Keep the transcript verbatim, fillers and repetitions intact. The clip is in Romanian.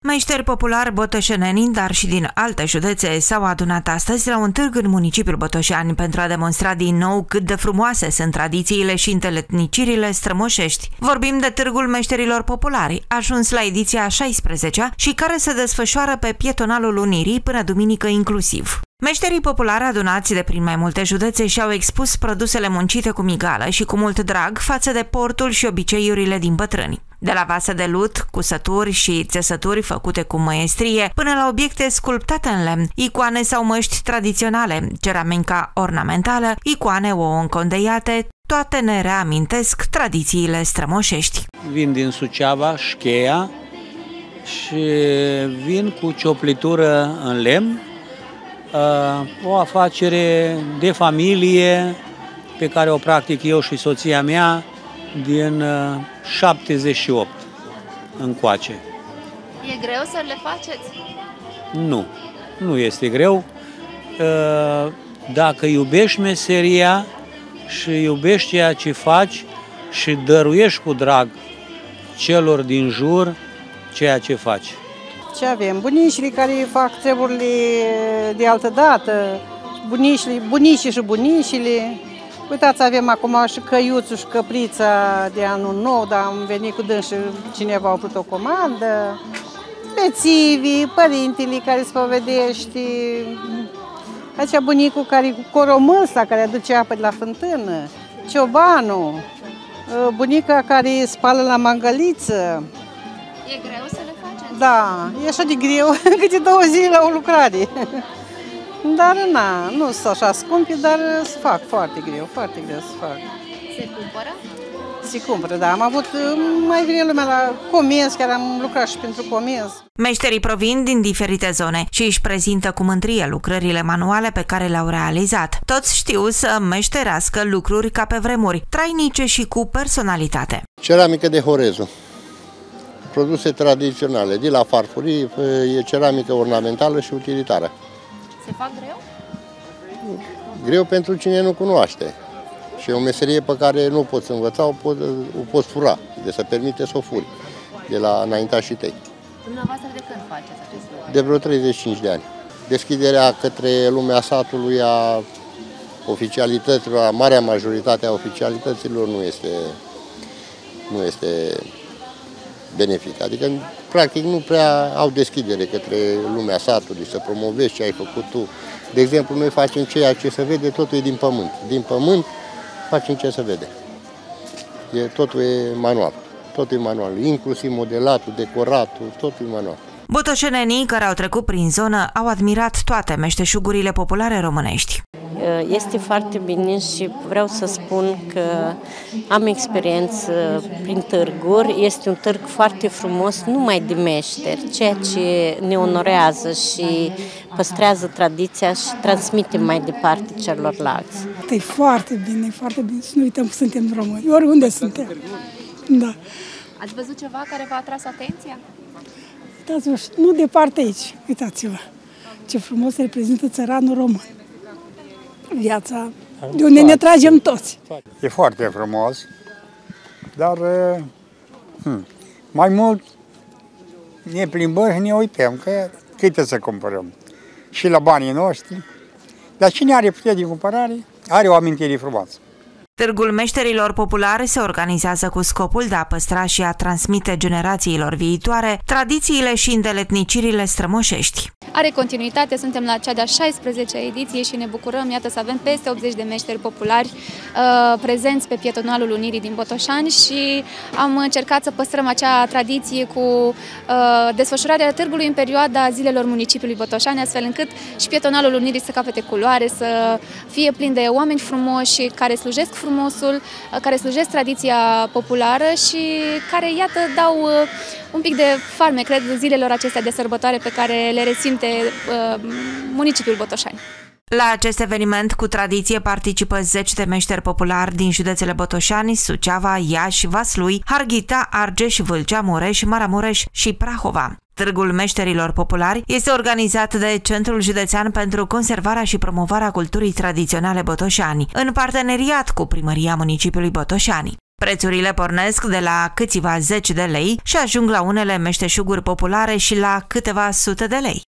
Meșteri populari botoșeneni, dar și din alte județe, s-au adunat astăzi la un târg în municipiul Botoșani pentru a demonstra din nou cât de frumoase sunt tradițiile și înteletnicirile strămoșești. Vorbim de Târgul Meșterilor Populari, ajuns la ediția a șaisprezecea și care se desfășoară pe Pietonalul Unirii până duminică inclusiv. Meșterii populari adunați de prin mai multe județe și-au expus produsele muncite cu migală și cu mult drag față de portul și obiceiurile din bătrâni. De la vase de lut, cusături și țesături făcute cu măiestrie, până la obiecte sculptate în lemn, icoane sau măști tradiționale, ceramica ornamentală, icoane ouă încondeiate, toate ne reamintesc tradițiile strămoșești. Vin din Suceava, Șcheia, și vin cu cioplitură în lemn, o afacere de familie pe care o practic eu și soția mea din șaptezeci și opt încoace. E greu să le faceți? Nu, nu este greu. Dacă iubești meseria și iubești ceea ce faci și dăruiești cu drag celor din jur ceea ce faci. Ce avem? Bunicii care fac treburile de altă dată, bunicii, bunicii și bunicile. Uitați, avem acum și căiuțul și căprița de anul nou, dar am venit cu dâns și cineva a făcut o comandă. Bețivii, părintele care spovedește, acea bunicul care cu coromâsla care aduce apă de la fântână, ciobanul, bunica care spală la mangăliță. E greu să le faceți? Da, e așa de greu, câte două zile la o lucrare. Dar na, nu sunt așa scumpi, dar se fac foarte greu, foarte greu să fac. Se cumpără? Se cumpără, da. Am avut, mai vine lumea la comenzi, chiar am lucrat și pentru comenzi. Meșterii provin din diferite zone și își prezintă cu mândrie lucrările manuale pe care le-au realizat. Toți știu să meșterească lucruri ca pe vremuri, trainice și cu personalitate. Ceramică de Horezu. Produse tradiționale, de la farfurii, e ceramică ornamentală și utilitară. Se fac greu? Greu pentru cine nu cunoaște. Și e o meserie pe care nu poți învăța, o poți, o poți fura, de să permite să o furi, de la înaintașii tăi. Dumneavoastră de când faceți acest lucru? De vreo treizeci și cinci de ani. Deschiderea către lumea satului a oficialităților, a marea majoritate a oficialităților nu este, nu este benefic. Adică, practic, nu prea au deschidere către lumea satului, să promovezi ce ai făcut tu. De exemplu, noi facem ceea ce se vede, totul e din pământ. Din pământ facem ce se vede. E, totul e manual. Totul e manual, inclusiv modelatul, decoratul, totul e manual. Botoșenenii care au trecut prin zonă au admirat toate meșteșugurile populare românești. Este foarte bine și vreau să spun că am experiență prin târguri. Este un târg foarte frumos, numai de meșteri, ceea ce ne onorează și păstrează tradiția și transmite mai departe celorlalți. E foarte bine, foarte bine să nu uităm că suntem români, oriunde suntem. Da. Ați văzut ceva care v-a atras atenția? Uitați-vă, nu departe aici, uitați-vă ce frumos reprezintă țăranul român. Viața de unde ne tragem toți. E foarte frumos, dar hmm, mai mult ne plimbăm și ne uităm, că câte să cumpărăm. Și la banii noștri, dar cine are putere de cumpărare, are o amintire frumoasă. Târgul Meșterilor Populari se organizează cu scopul de a păstra și a transmite generațiilor viitoare tradițiile și îndeletnicirile strămoșești. Are continuitate, suntem la cea de-a șaisprezecea ediție și ne bucurăm, iată, să avem peste optzeci de meșteri populari uh, prezenți pe Pietonalul Unirii din Botoșani și am încercat să păstrăm acea tradiție cu uh, desfășurarea târgului în perioada zilelor municipiului Botoșani, astfel încât și Pietonalul Unirii să capete culoare, să fie plin de oameni frumoși care slujesc frumosul, care slujesc tradiția populară și care, iată, dau un pic de farme, cred, zilelor acestea de sărbătoare pe care le resimte uh, municipiul Botoșani. La acest eveniment cu tradiție participă zeci de meșteri populari din județele Botoșani, Suceava, Iași, Vaslui, Harghita, Argeș, Vâlcea, Mureș, Maramureș și Prahova. Târgul Meșterilor Populari este organizat de Centrul Județean pentru Conservarea și Promovarea Culturii Tradiționale Botoșani, în parteneriat cu Primăria Municipiului Botoșani. Prețurile pornesc de la câțiva zeci de lei și ajung la unele meșteșuguri populare și la câteva sute de lei.